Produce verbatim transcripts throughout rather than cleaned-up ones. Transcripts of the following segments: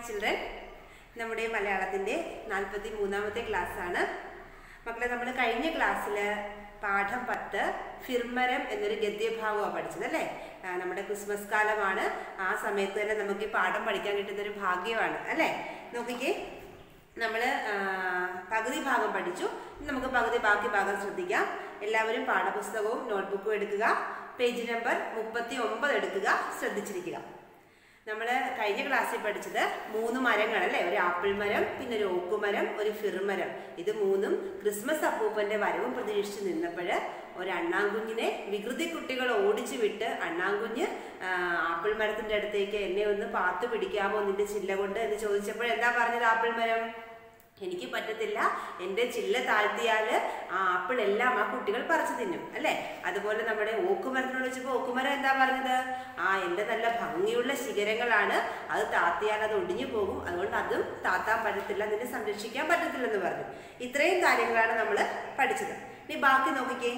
children. നമ്മുടെ മലയാളത്തിന്റെ നാൽപ്പത്തി മൂന്നാമത്തെ ക്ലാസ് ആണ്. മക്കളെ നമ്മൾ കഴിഞ്ഞ ക്ലാസ്സിൽ പാഠം പത്ത് ഫിർമരം എന്നൊരു ഗദ്യഭാഗമാണ് പഠിച്ചത് അല്ലേ? നമ്മുടെ ക്രിസ്മസ് കാലമാണ്. ആ സമയത്ത് തന്നെ നമുക്ക് ഈ പാഠം പഠിക്കാൻ കിട്ടുന്ന ഒരു ഭാഗ്യമാണ് അല്ലേ? നോക്കിക്കേ, നമ്മൾ പകുതി ഭാഗം പഠിച്ചു. നമുക്ക് പകുതി ബാക്കി ഭാഗം ശ്രദ്ധിക്കാം. എല്ലാവരും പാഠപുസ്തകവും നോട്ട്ബുക്കും എടുക്കുക. പേജ് നമ്പർ മുപ്പത്തി ഒമ്പത് എടുക്കുക. ശ്രദ്ധിച്ചിരിക്കുക. നമ്മൾ കഴിഞ്ഞ ക്ലാസ്സിൽ പഠിച്ചത് മൂന്ന് മരങ്ങളല്ലേ? ഒരു ആപ്പിൾ മരം, പിന്നെ ഒരു ഓക്കുമരം, ഒരു ഫിർമരം. ഇത് മൂന്നും ക്രിസ്മസ് അപ്പൂപ്പന്റെ വരവും പ്രതീക്ഷിച്ച് നിന്നപ്പോൾ ഒരു അണ്ണാൻകുഞ്ഞിനെ വികൃതി കുട്ടികൾ ഓടിച്ചു വിട്ട് അണ്ണാൻകുഞ്ഞ് ആപ്പിൾ മരത്തിന്റെ അടുത്തേക്ക് എന്നെ ഒന്ന് പാത്തു പിടിക്കാമോ നിന്റെ ചില്ല കൊണ്ട് എന്ന് ചോദിച്ചപ്പോൾ എന്താ പറഞ്ഞത് ആപ്പിൾ മരം? എനിക്ക് പറ്റത്തില്ല, എൻ്റെ ചില്ല താഴ്ത്തിയാൽ ആ ആപ്പിൾ എല്ലാം ആ കുട്ടികൾ പറിച്ചു തിന്നും അല്ലേ? അതുപോലെ നമ്മുടെ ഓക്കുമരത്തിനോട് വെച്ചപ്പോൾ ഓക്കുമരം എന്താ പറഞ്ഞത്? ആ എൻ്റെ നല്ല ഭംഗിയുള്ള ശിഖരങ്ങളാണ്, അത് താത്തിയാൽ അത് ഒടിഞ്ഞു പോകും, അതുകൊണ്ട് അതും താത്താൻ പറ്റത്തില്ല, നിന്നെ സംരക്ഷിക്കാൻ പറ്റത്തില്ലെന്ന് പറഞ്ഞു. ഇത്രയും കാര്യങ്ങളാണ് നമ്മൾ പഠിച്ചത്. ഇനി ബാക്കി നോക്കിക്കേ.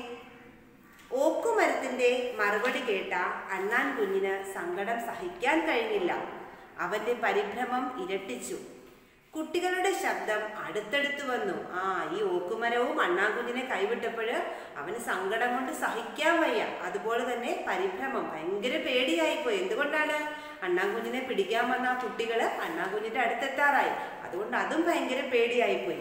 ഓക്കുമരത്തിന്റെ മറുപടി കേട്ട അണ്ണാൻ കുഞ്ഞിന് സങ്കടം സഹിക്കാൻ കഴിഞ്ഞില്ല. അവന്റെ പരിഭ്രമം ഇരട്ടിച്ചു. കുട്ടികളുടെ ശബ്ദം അടുത്തടുത്ത് വന്നു. ആ ഈ ഓക്കുമരവും അണ്ണാൻകുഞ്ഞിനെ കൈവിട്ടപ്പോൾ അവന് സങ്കടം കൊണ്ട് സഹിക്കാൻ വയ്യ. അതുപോലെ തന്നെ പരിഭ്രമം, ഭയങ്കര പേടിയായിപ്പോയി. എന്തുകൊണ്ടാണ്? അണ്ണാൻകുഞ്ഞിനെ പിടിക്കാൻ വന്ന ആ കുട്ടികൾ അണ്ണാൻകുഞ്ഞിന്റെ അടുത്തെത്താറായി. അതുകൊണ്ട് അതും ഭയങ്കര പേടിയായിപ്പോയി.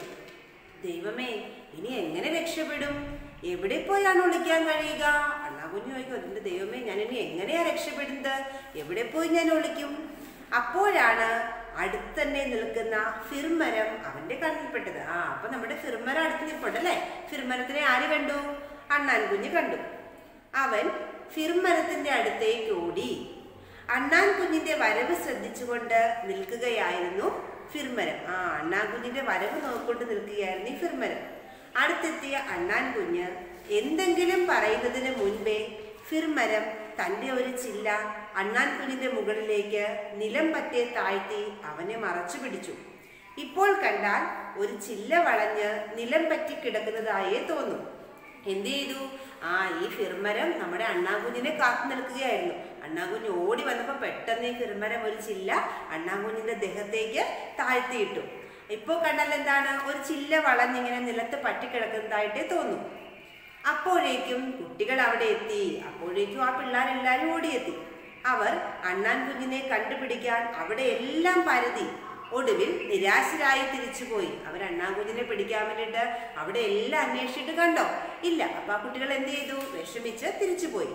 ദൈവമേ, ഇനി എങ്ങനെ രക്ഷപ്പെടും? എവിടെ പോയാണ് ഒളിക്കാൻ കഴിയുക? അണ്ണാൻകുഞ്ഞ് ചോദിക്കും, അതിന്റെ ദൈവമേ, ഞാൻ ഇനി എങ്ങനെയാ രക്ഷപ്പെടുന്നത്? എവിടെ പോയി ഞാൻ ഒളിക്കും? അപ്പോഴാണ് അടുത്തന്നെ നിൽക്കുന്ന ഫിർമരം അവന്റെ കണ്ണിൽപ്പെട്ടത്. ആ അപ്പൊ നമ്മുടെ ഫിർമരം അടുത്ത് നിൽപ്പുണ്ടല്ലേ? ഫിർമരത്തിനെ ആര് കണ്ടു? അണ്ണാൻകുഞ്ഞ് കണ്ടു. അവൻ ഫിർമരത്തിന്റെ അടുത്തേക്ക് ഓടി. അണ്ണാൻകുഞ്ഞിന്റെ വരവ് ശ്രദ്ധിച്ചുകൊണ്ട് നിൽക്കുകയായിരുന്നു ഫിർമരം. ആ അണ്ണാൻകുഞ്ഞിന്റെ വരവ് നോക്കിക്കൊണ്ട് നിൽക്കുകയായിരുന്നു ഈ ഫിർമരം. അടുത്തെത്തിയ അണ്ണാൻകുഞ്ഞ് എന്തെങ്കിലും പറയുന്നതിന് മുൻപേ ഫിർമരം തൻ്റെ ഒരു ചില്ല അണ്ണാൻകുഞ്ഞിന്റെ മുകളിലേക്ക് നിലം പറ്റെ താഴ്ത്തി അവനെ മറച്ചു പിടിച്ചു. ഇപ്പോൾ കണ്ടാൽ ഒരു ചില്ല വളഞ്ഞ് നിലം പറ്റി കിടക്കുന്നതായേ തോന്നും. എന്ത് ചെയ്തു? ആ ഈ ഫിർമരം നമ്മുടെ അണ്ണാൻകുഞ്ഞിനെ കാത്തു നിൽക്കുകയായിരുന്നു. അണ്ണാൻകുഞ്ഞ് ഓടി വന്നപ്പോൾ പെട്ടെന്ന് ഈ ഫിർമരം ഒരു ചില്ല അണ്ണാൻകുഞ്ഞിന്റെ ദേഹത്തേക്ക് താഴ്ത്തിയിട്ടു. ഇപ്പോൾ കണ്ടാൽ എന്താണ്? ഒരു ചില്ല വളഞ്ഞിങ്ങനെ നിലത്ത് പറ്റിക്കിടക്കുന്നതായിട്ടേ തോന്നും. അപ്പോഴേക്കും കുട്ടികൾ അവിടെ എത്തി. അപ്പോഴേക്കും ആ പിള്ളേരെല്ലാവരും ഓടിയെത്തി. അവർ അണ്ണാൻകുഞ്ഞിനെ കണ്ടുപിടിക്കാൻ അവിടെ എല്ലാം പരതി. ഒടുവിൽ നിരാശരായി തിരിച്ചുപോയി. അവർ അണ്ണാൻകുഞ്ഞിനെ പിടിക്കാൻ വേണ്ടിയിട്ട് അവിടെ എല്ലാം അന്വേഷിച്ചിട്ട് കണ്ടോ? ഇല്ല. അപ്പൊ ആ കുട്ടികൾ എന്ത് ചെയ്തു? വിഷമിച്ച് തിരിച്ചുപോയി.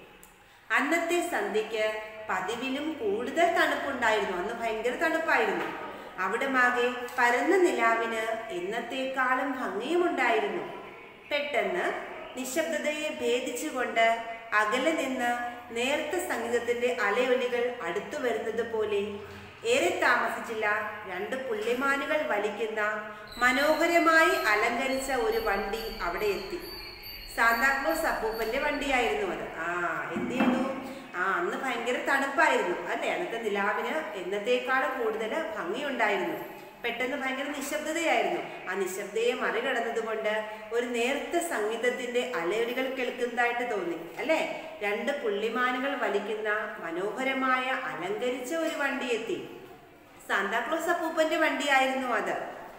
അന്നത്തെ സന്ധ്യയ്ക്ക് പതിവിലും കൂടുതൽ തണുപ്പുണ്ടായിരുന്നു. അന്ന് ഭയങ്കര തണുപ്പായിരുന്നു. അവിടെ മാകെ പരന്ന നിലാവിന് എന്നത്തേക്കാളും ഭംഗിയുമുണ്ടായിരുന്നു. പെട്ടെന്ന് നിശബ്ദതയെ ഭേദിച്ചുകൊണ്ട് അകലെ നിന്ന് നേർത്ത സംഗീതത്തിന്റെ അലയൊലികൾ അടുത്തു വരുന്നത് പോലെ ഏറെ താമസിച്ചില്ല. രണ്ട് പുള്ളിമാനുകൾ വലിക്കുന്ന മനോഹരമായി അലങ്കരിച്ച ഒരു വണ്ടി അവിടെ എത്തി. സാന്താക്ലോസ് അപ്പൂപ്പന്റെ വണ്ടിയായിരുന്നു അത്. ആ എന്ത് ചെയ്തു? ആ അന്ന് ഭയങ്കര തണുപ്പായിരുന്നു അല്ലേ? അന്നത്തെ നിലാവിന് എന്നത്തേക്കാളും കൂടുതൽ ഭംഗിയുണ്ടായിരുന്നു. പെട്ടെന്ന് ഭയങ്കര നിശബ്ദതയായിരുന്നു. ആ നിശബ്ദയെ മറികടന്നത് കൊണ്ട് ഒരു നേർത്ത സംഗീതത്തിന്റെ അലയൊലികൾ കേൾക്കുന്നതായിട്ട് തോന്നി അല്ലേ? രണ്ട് പുള്ളിമാനുകൾ വലിക്കുന്ന മനോഹരമായ അലങ്കരിച്ച ഒരു വണ്ടി എത്തി. സാന്താക്ലോസ് അപ്പൂപ്പന്റെ വണ്ടിയായിരുന്നു അത്.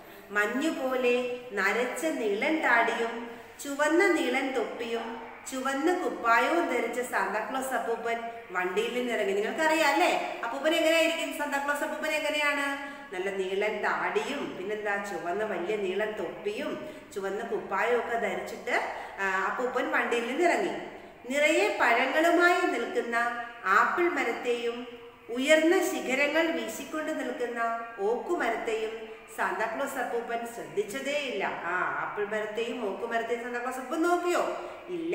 മഞ്ഞുപോലെ നരച്ച നീളൻ താടിയും ചുവന്ന നീളൻ തൊപ്പിയും ചുവന്ന കുപ്പായവും ധരിച്ച സാന്താക്ലോസ് അപ്പൂപ്പൻ വണ്ടിയിൽ നിന്ന് ഇറങ്ങി. നിങ്ങൾക്കറിയാം അല്ലേ അപ്പൂപ്പൻ എങ്ങനെയായിരിക്കും? സാന്താക്ലോസ് അപ്പൂപ്പൻ എങ്ങനെയാണ്? നല്ല നീളൻ താടിയും പിന്നെന്താ ചുവന്ന വലിയ നീളൻ തൊപ്പിയും ചുവന്ന കുപ്പായവും ഒക്കെ ധരിച്ചിട്ട് അപ്പൂപ്പൻ വണ്ടിയിൽ നിന്ന് ഇറങ്ങി. നിറയെ പഴങ്ങളുമായി നിൽക്കുന്ന ആപ്പിൾ മരത്തെയും ഉയർന്ന ശിഖരങ്ങൾ വീശിക്കൊണ്ട് നിൽക്കുന്ന ഓക്കുമരത്തെയും സാന്താക്ലോസ് അപ്പൂപ്പൻ ശ്രദ്ധിച്ചതേയില്ല. ആ ആപ്പിൾ മരത്തെയും ഓക്കുമരത്തെയും സാന്താക്ലോസ് അപ്പൂപ്പൻ നോക്കിയോ? ഇല്ല.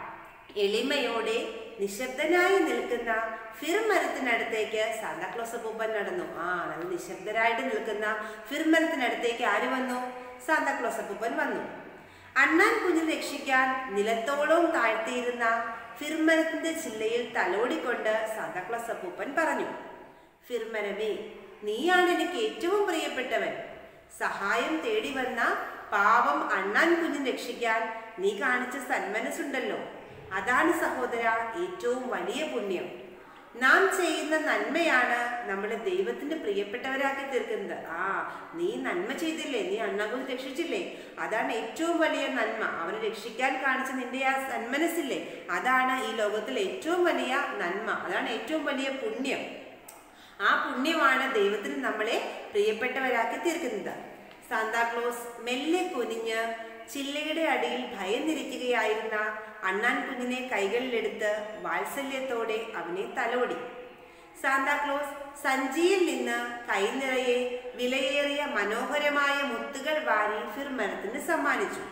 എളിമയോടെ നിശബ്ദനായി നിൽക്കുന്ന ഫിർമരത്തിനടുത്തേക്ക് സാന്താക്ലോസ് അപ്പൂപ്പൻ നടന്നു. ആ നല്ല നിശബ്ദരായിട്ട് നിൽക്കുന്ന ഫിർമരത്തിനടുത്തേക്ക് ആര് വന്നു? സാന്താക്ലോസ് അപ്പൂപ്പൻ വന്നു. അണ്ണാൻ കുഞ്ഞിനെ രക്ഷിക്കാൻ നിലത്തോളവും താഴ്ത്തിയിരുന്ന ഫിർമരത്തിന്റെ ചില്ലയിൽ തലോടിക്കൊണ്ട് സാന്താക്ലോസ് അപ്പൂപ്പൻ പറഞ്ഞു, ഫിർമരമേ, നീയാണ് എനിക്ക് ഏറ്റവും പ്രിയപ്പെട്ടവൻ. സഹായം തേടി വന്ന പാവം അണ്ണാൻ കുഞ്ഞിനെ രക്ഷിക്കാൻ നീ കാണിച്ച സന്മനസ്സുണ്ടല്ലോ, അതാണ് സഹോദര ഏറ്റവും വലിയ പുണ്യം. നാം ചെയ്യുന്ന നന്മയാണ് നമ്മളെ ദൈവത്തിന് പ്രിയപ്പെട്ടവരാക്കി തീർക്കുന്നത്. ആ നീ നന്മ ചെയ്തില്ലേ, നീ അണ്ണാങ്കുഞ്ഞ് രക്ഷിച്ചില്ലേ, അതാണ് ഏറ്റവും വലിയ നന്മ. അവനെ രക്ഷിക്കാൻ കാണിച്ച നിന്റെ ആ സന്മനസ്സില്ലേ, അതാണ് ഈ ലോകത്തിലെ ഏറ്റവും വലിയ നന്മ, അതാണ് ഏറ്റവും വലിയ പുണ്യം. ആ പുണ്യമാണ് ദൈവത്തിന് നമ്മളെ പ്രിയപ്പെട്ടവരാക്കി തീർക്കുന്നത്. സാന്താക്ലോസ് മെല്ലെ കുനിഞ്ഞ് ചില്ലയുടെ അടിയിൽ ഭയന്നിരിക്കുകയായിരുന്ന അണ്ണാൻ കുഞ്ഞിനെ കൈകളിലെടുത്ത് വാത്സല്യത്തോടെ അവനെ തലോടി. സാന്താക്ലോസ് സഞ്ചിയിൽ നിന്ന് കൈനിറയെ വിലയേറിയ മനോഹരമായ മുത്തുകൾ വാരി ഫിർമരത്തിന് സമ്മാനിച്ചു.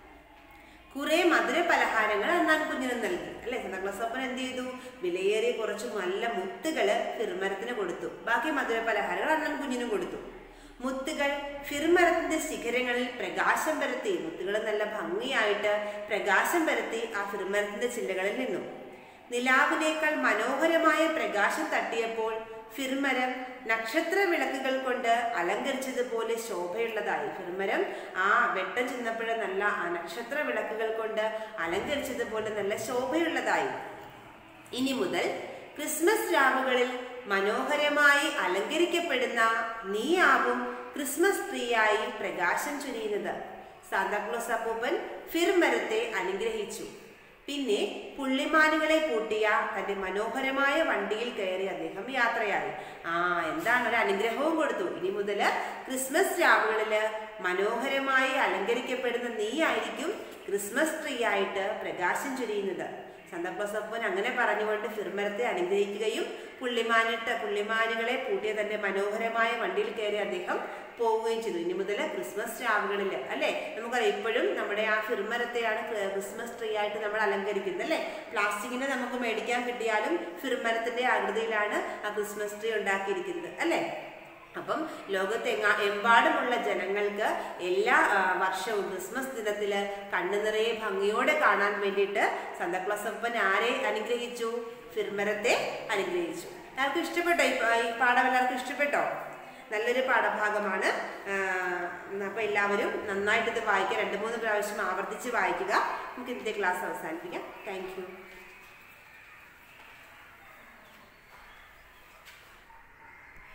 കുറെ മധുര പലഹാരങ്ങൾ അണ്ണാൻ കുഞ്ഞിന് നൽകി. അല്ലെ, സാന്താക്ലോസ് അപ്പൻ എന്ത് ചെയ്തു? വിലയേറിയ കുറച്ച് നല്ല മുത്തുകള് ഫിർമരത്തിന് കൊടുത്തു. ബാക്കി മധുര പലഹാരങ്ങൾ അണ്ണാൻ കുഞ്ഞിനും കൊടുത്തു. മുത്തുകൾ ഫിർമരത്തിന്റെ ശിഖരങ്ങളിൽ പ്രകാശം പരത്തി. മുത്തുകൾ നല്ല ഭംഗിയായിട്ട് പ്രകാശം പരത്തി ആ ഫിർമരത്തിന്റെ ചില്ലകളിൽ നിന്നു. നിലാവിനേക്കാൾ മനോഹരമായ പ്രകാശം തട്ടിയപ്പോൾ ഫിർമരം നക്ഷത്ര വിളക്കുകൾ കൊണ്ട് അലങ്കരിച്ചതുപോലെ ശോഭയുള്ളതായി. ഫിർമരം ആ വെട്ടം ചെന്നപ്പോഴ നല്ല ആ നക്ഷത്ര വിളക്കുകൾ കൊണ്ട് അലങ്കരിച്ചതുപോലെ നല്ല ശോഭയുള്ളതായി. ഇനി മുതൽ ക്രിസ്മസ് രാവുകളിൽ മനോഹരമായി അലങ്കരിക്കപ്പെടുന്ന നീയാവും ക്രിസ്മസ് ട്രീയായി പ്രകാശം ചൊരിയുന്നത്. സാന്താക്ലോസ് അപ്പൂപ്പൻ ഫിർമരത്തെ അനുഗ്രഹിച്ചു. പിന്നെ പുള്ളിമാനുകളെ പൂട്ടിയ തന്റെ മനോഹരമായ വണ്ടിയിൽ കയറി അദ്ദേഹം യാത്രയായി. ആ എന്താണ്, ഒരു അനുഗ്രഹവും കൊടുത്തു. ഇനി മുതൽ ക്രിസ്മസ് രാവുകളില് മനോഹരമായി അലങ്കരിക്കപ്പെടുന്ന നീ ആയിരിക്കും ക്രിസ്മസ് ട്രീ ആയിട്ട് പ്രകാശം ചൊരിയുന്നത്. സാന്താക്ലോസ് അപ്പൻ അങ്ങനെ പറഞ്ഞുകൊണ്ട് ഫിർമരത്തെ അനുഗ്രഹിക്കുകയും പുള്ളിമാനിട്ട് പുള്ളിമാനുകളെ പൂട്ടിയ തന്റെ മനോഹരമായ വണ്ടിയിൽ കയറി അദ്ദേഹം പോവുകയും ചെയ്തു. ഇനി മുതൽ ക്രിസ്മസ് രാവുകളിൽ അല്ലെ, നമുക്കറിയാം ഇപ്പോഴും നമ്മുടെ ആ ഫിർമരത്തെയാണ് ക്രിസ്മസ് ട്രീ ആയിട്ട് നമ്മൾ അലങ്കരിക്കുന്നത്. അല്ലെ, പ്ലാസ്റ്റിക്കിനെ നമുക്ക് മേടിക്കാൻ കിട്ടിയാലും ഫിർമരത്തിന്റെ ആകൃതിയിലാണ് ആ ക്രിസ്മസ് ട്രീ ഉണ്ടാക്കിയിരിക്കുന്നത്. അല്ലെ, അപ്പം ലോകത്തെ എമ്പാടുമുള്ള ജനങ്ങൾക്ക് എല്ലാ വർഷവും ക്രിസ്മസ് ദിനത്തില് കണ്ണു നിറയെ ഭംഗിയോടെ കാണാൻ വേണ്ടിയിട്ട് സാന്താക്ലോസ് അപ്പൻ ആരെ അനുഗ്രഹിച്ചു? ഫിർമരത്തെ അനുഗ്രഹിച്ചു. എല്ലാവർക്കും ഇഷ്ടപ്പെട്ടോ? ഈ പാഠം എല്ലാവർക്കും ഇഷ്ടപ്പെട്ടോ? നല്ലൊരു പാഠഭാഗമാണ്. അപ്പോൾ എല്ലാവരും നന്നായിട്ട് ഇത് വായിക്കുക. രണ്ട് മൂന്ന് പ്രാവശ്യം ആവർത്തിച്ച് വായിക്കുക. നമുക്ക് ഇന്നത്തെ ക്ലാസ് അവസാനിപ്പിക്കാം. Thank U.